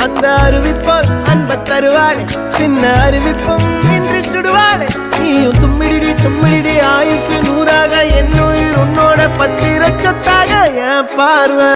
அந்த அறிவிப்பால் அன்ப தருவாளே சின்ன அறிவிப்பும் இன்றி சுடுவாளே நீயும் தும்மிடி தும்மிடி ஆயுசு 100ஆக என் உயிர் உன்னோட பத்திர சொத்தாக என் பார்வை